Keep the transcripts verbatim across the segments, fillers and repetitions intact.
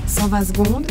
cent vingt secondes.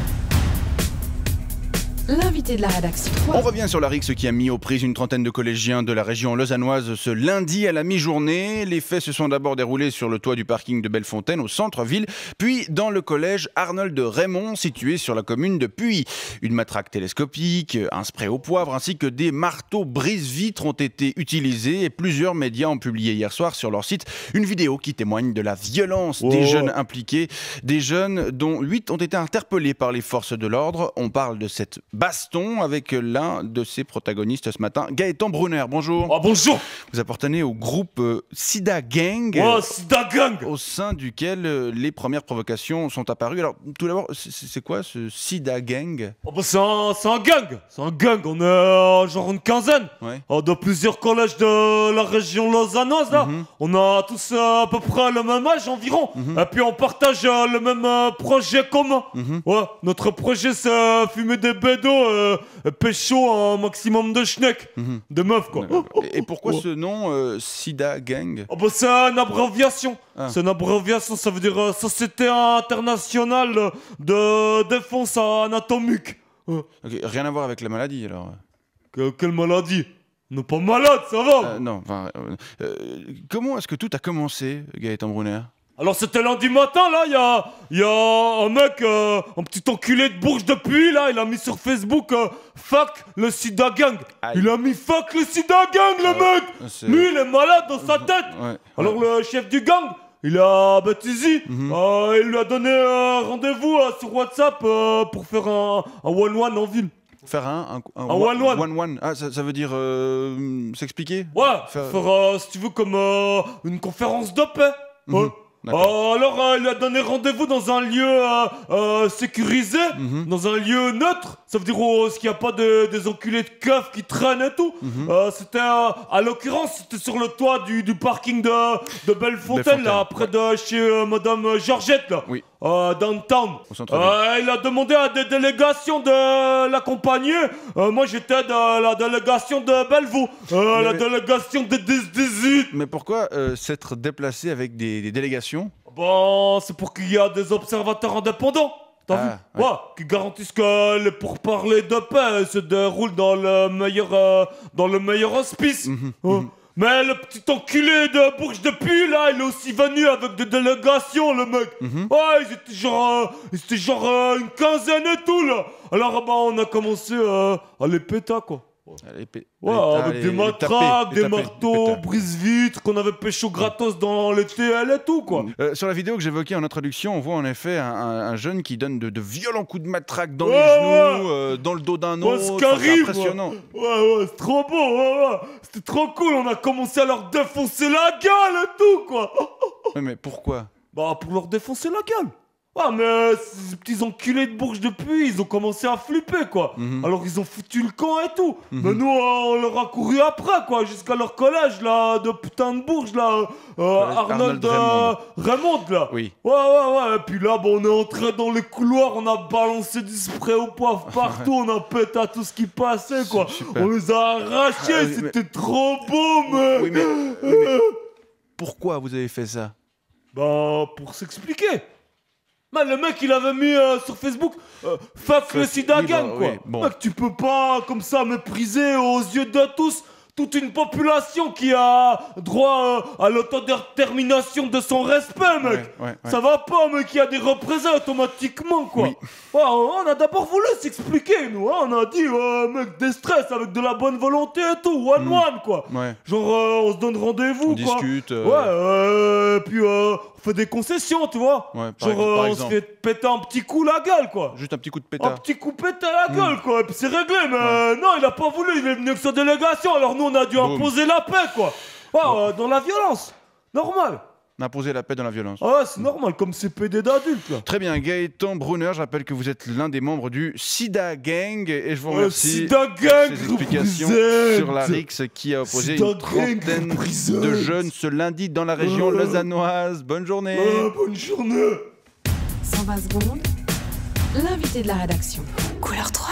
L'invité de la rédaction. On revient sur la rixe qui a mis aux prises une trentaine de collégiens de la région lausannoise ce lundi à la mi-journée. Les faits se sont d'abord déroulés sur le toit du parking de Bellefontaine au centre-ville, puis dans le collège Arnold de Raymond situé sur la commune de Puy. Une matraque télescopique, un spray au poivre ainsi que des marteaux brise-vitres ont été utilisés et plusieurs médias ont publié hier soir sur leur site une vidéo qui témoigne de la violence oh. des jeunes impliqués. Des jeunes dont huit ont été interpellés par les forces de l'ordre. On parle de cette baston avec l'un de ses protagonistes ce matin, Gaëtan Brunner. Bonjour. Oh, bonjour. Vous appartenez au groupe euh, Sida Gang, oh, Sida Gang, au sein duquel euh, les premières provocations sont apparues. Alors, tout d'abord, c'est quoi ce Sida Gang? oh, bah, c'est un, un gang. C'est un gang. On est euh, genre une quinzaine. Ouais. Oh, de plusieurs collèges de la région lausannoise. Là. Mm-hmm. On a tous euh, à peu près le même âge environ. Mm-hmm. Et puis on partage euh, le même euh, projet commun. Mm-hmm. Ouais, notre projet c'est euh, fumer des bédos, euh, pécho un maximum de schneck, Mm-hmm. de meufs quoi. Et, et pourquoi oh. ce nom euh, Sida Gang? Oh bah c'est une abréviation. Ah. C'est une abréviation, ça veut dire euh, Société internationale de défense anatomique. Euh, Okay, rien à voir avec la maladie alors? que- quelle maladie? On n'est pas malade, ça va. Euh, non, enfin, euh, euh, comment est-ce que tout a commencé, Gaëtan Brunner? Alors c'était lundi matin, là, il y a, y a un mec, euh, un petit enculé de Bourges de Puy, là, il a mis sur Facebook euh, « Fuck le Sida Gang ». Il a mis « Fuck le Sida Gang », le mec. c'est- Lui, il est malade dans sa tête. Ouais. Alors le chef du gang, il a baptisé, Mhm. euh, il lui a donné un rendez-vous euh, sur WhatsApp euh, pour faire un one-one en ville. Faire un, un, Un one-one. one-one. Ah, ça, ça veut dire euh, s'expliquer? Ouais, Faire- faire, euh, si tu veux, comme euh, une conférence de paix. Mhm. Ouais. D'accord. Euh, alors, euh, il a donné rendez-vous dans un lieu euh, euh, sécurisé, Mhm. dans un lieu neutre. Ça veut dire oh, qu'il n'y a pas de, des enculés de keufs qui traînent et tout. Mhm. Euh, c'était, euh, à l'occurrence, c'était sur le toit du, du parking de, de Bellefontaine, Bellefontaine, là, près de chez euh, Madame Georgette, là. Oui. Euh, downtown. Au centre-ville. Euh, il a demandé à des délégations de l'accompagner. Euh, moi, j'étais de la délégation de Bellevaux. Euh, Mais- la délégation de dix-huit. Mais pourquoi euh, s'être déplacé avec des, des délégations? Bon, c'est pour qu'il y a des observateurs indépendants. T'as Ah, vu? ouais. Ouais, qui garantissent que les pourparlers de paix se déroulent dans le meilleur, euh, dans le meilleur hospice. Mhm, Ouais. Mais le petit enculé de Bourges de Puy, là, il est aussi venu avec des délégations, le mec. Mhm. Ouais, ils étaient genre, euh, ils étaient genre euh, une quinzaine et tout, là. Alors, bah, on a commencé euh, à les péter, quoi. Allez, pé- Ouais, allez, avec allez, des les matraques, taper, les des taper, marteaux, les péter. brise-vitres, qu'on avait pécho gratos dans les T L et tout, quoi. Euh, sur la vidéo que j'évoquais en introduction, on voit en effet un, un- un jeune qui donne de, de violents coups de matraque dans Ouais, les genoux, ouais. euh, dans le dos d'un Ouais, autre. ce Enfin, qui c'est arrive, impressionnant. Ouais, ouais, c'est trop beau, ouais, ouais. C'était trop cool, on a commencé à leur défoncer la gueule et tout, quoi. Ouais, mais pourquoi? Bah, pour leur défoncer la gueule. Ah, mais ces petits enculés de Bourges de Puy, ils ont commencé à flipper, quoi. Mhm. Alors, ils ont foutu le camp et tout. Mhm. Mais nous, euh, on leur a couru après, quoi, jusqu'à leur collège, là, de putain de Bourges, là. euh, Arnold Arnold euh, Raymond. Raymond, là. Oui. Ouais, ouais, ouais. Et puis là, bah, on est entré dans les couloirs, on a balancé du spray au poivre partout, on a pété à tout ce qui passait, quoi. Super. On les a arrachés, Ah, oui, c'était trop beau, mais... Oui, mais, oui, mais pourquoi vous avez fait ça? Bah, pour s'expliquer. Mais le mec, il avait mis euh, sur Facebook euh, Fuck le Sida oui, Gang, bah, quoi. oui, bon. Mec, tu peux pas, comme ça, mépriser aux yeux de tous toute une population qui a droit euh, à l'autodétermination de son respect, mec. Ouais, ouais, ouais. Ça va pas, mec, il y a des représailles automatiquement, quoi. Oui. Ouais, on a d'abord voulu s'expliquer, nous. Hein. On a dit, ouais, mec, des stress avec de la bonne volonté et tout, one-one, quoi. Ouais. Genre, euh, on se donne rendez-vous, On quoi. discute, euh, Ouais, euh, puis euh, on fait des concessions, tu vois. Ouais, par Genre, ex- euh, par on se exemple. fait péter un petit coup la gueule, quoi. Juste un petit coup de Un pétard. petit coup pété à la gueule, quoi. Et puis c'est réglé, mais euh, non, il a pas voulu, il est venu avec sa délégation. Alors nous, on a dû Boum. imposer la paix, quoi. Ouais, euh, dans la violence. Normal. On a posé la paix dans la violence. Ah ouais, c'est normal, comme c'est P D d'adultes, là. Très bien, Gaëtan Brunner, je rappelle que vous êtes l'un des membres du Sida Gang et je vous Euh, remercie Sida pour Gang ces explications représente. sur la rixe qui a opposé Sida une Gang trentaine représente. de jeunes ce lundi dans la région Euh. lausannoise. Bonne journée. Ah, bonne journée. cent vingt secondes. L'invité de la rédaction. Couleur trois.